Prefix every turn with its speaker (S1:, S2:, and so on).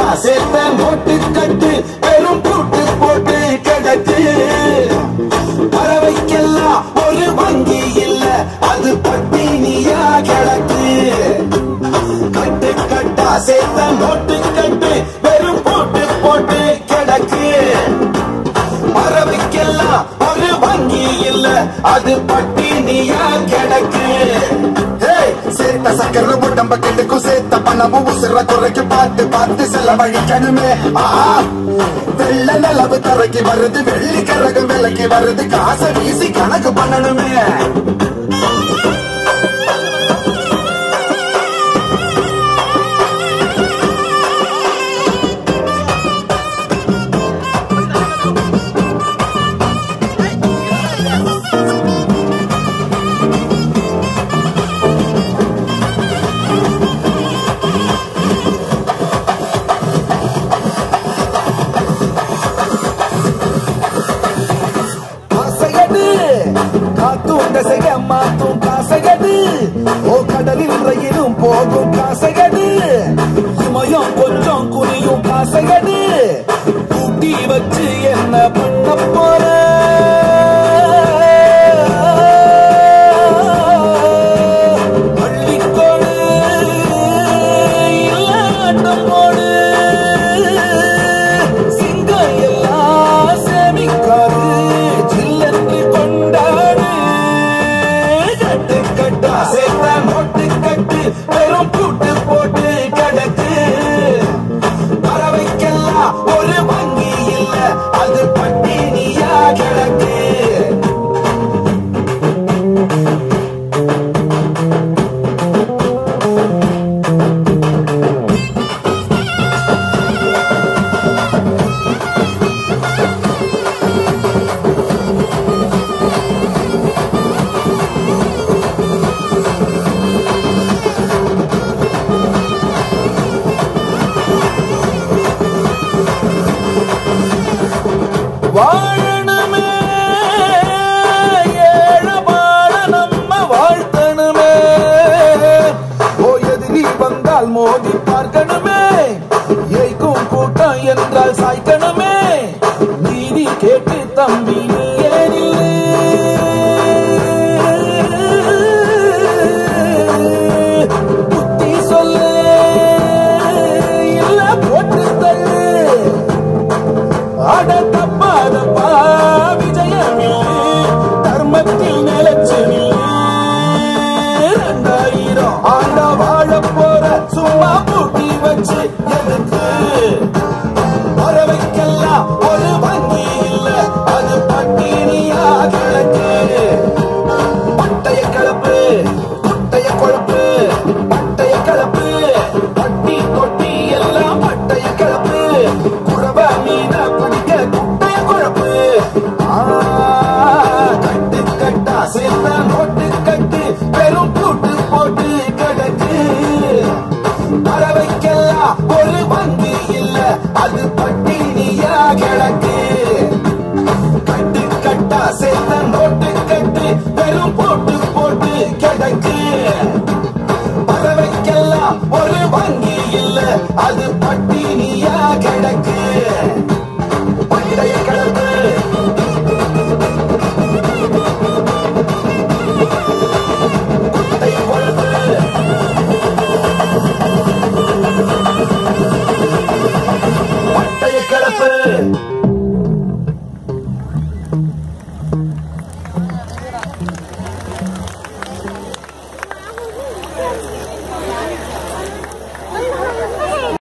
S1: சேர்த்த நோட்டு கட்டு பெரும் பூட்டு போட்டு கிடக்கு பறவைக்கெல்லாம் ஒரு வங்கி இல்ல அது பட்டினியா கிடக்கு கட்டு கட்டா சேர்த்த நோட்டு கட்டு பெரும் பூட்டு போட்டு கிடக்கு பறவைக்கெல்லாம் ஒரு வங்கி இல்ல அது பட்டினியா கிடக்கு சேர்த்த சக்கர உடம்ப கெட்டுக்கும் சேர்த்த பணமும் உசுர குறைக்கு பார்த்து பார்த்து செலவழிக்கணுமே வெள்ள நிலவு தரைக்கு வருது வெள்ளி கரகம் விலைக்கு வருது காசை வீசி கணக்கு பண்ணணுமே மாத்தும் காசையது ஓ கடலில் ரயிலும் போகும் காசையது இமயம் கொஞ்சம் குனியும் காசையது கூட்டி வச்சு என்ன பண்ண போற பள்ளிக்கோடு இல்லாட்டம் போடு சிங்கம் எல்லாம் சேமிக்காது ஜில்லென்று கொண்டாடு சேர்த்த நோட்டு கட்டு பெரும் பூட்டு போட்டு கிடக்கு பறவைக்கெல்லாம் ஒரு வங்கி இல்ல அது பட்டினியா கிடக்கு வாழணுமே ஏழபாட நம்ம வாழ்த்தணுமே ஓயது நீ வந்தால் மோதி பார்க்கணுமே ஏய்க்கும் கூட்டம் என்றால் சாய்க்கணுமே நீதி கேட்டு தம்பி நீ ஏனில்லை புத்தி சொல்ல இல்ல போட்டு தள்ளு அட தப்பாதப்பா விஜயமே தர்மத்தில் நிலச்சு 2000 ஆண்டா வாழ போற சும்மா பூட்டி வச்சு எதுக்கு பறவைக்கெல்லாம் ஒரு வங்கி இல்ல அது பட்டினியா கிடக்கு பட்டைய கலப்பு குட்டைய குழப்பு பட்டைய கலப்பு பட்டி கொட்டி எல்லாம் பட்டைய கலப்பு குறவ மீன பிடிக்க குட்டைய குழப்பு கட்டு கட்டா சேர்த்த நோட்டு கட்டு பெரும் பூட்டு போட்டு கிடக்கு பறவைக்கெல்லாம் ஒரு வங்கி இல்ல அது பட்டினியா கிடக்கு கட்டு கட்டா சேர்த்த நோட்டு கட்டு பெரும் பூட்டு போட்டு கிடக்கு பறவைக்கெல்லாம் ஒரு வங்கி இல்ல அது பட்டி